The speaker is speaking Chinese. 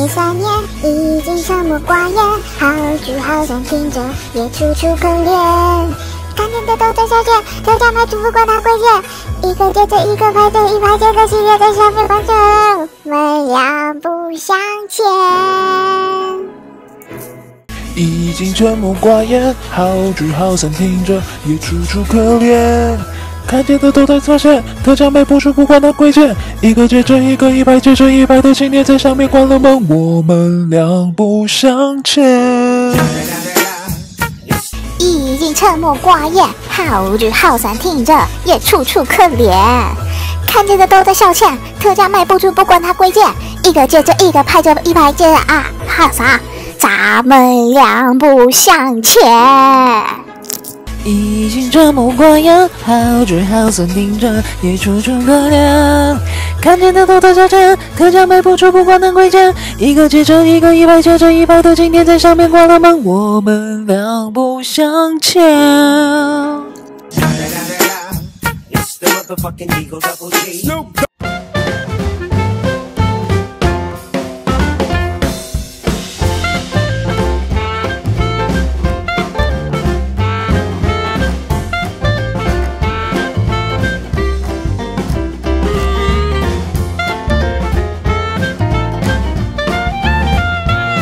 年3年，已经沉默寡言，好聚好散听着也楚楚可怜。看见的都在消遣，特价卖出不管它贵贱，一个接着一个排队，一排接个系列在上面观众们两不相欠。 已经沉默寡言，好聚好散听着也楚楚可怜。看见的都在擦线，特价卖不出不管它贵贱，一个接着一个，一排接着一排的青年在上面关了门，我们两不相欠。 已经沉默寡言，好聚好散听着也楚楚可怜。看见的都在消遣，特价卖不出不管它贵贱，一个接着一个，排着一排接着啊，哈啥？咱们两不相欠。 已经沉默寡言，好聚好散听着也楚楚可怜。看见的都在消遣，特价卖不出不管它贵贱，一个接着一个，一排接着一排的今天在上面关了门，我们两不相欠。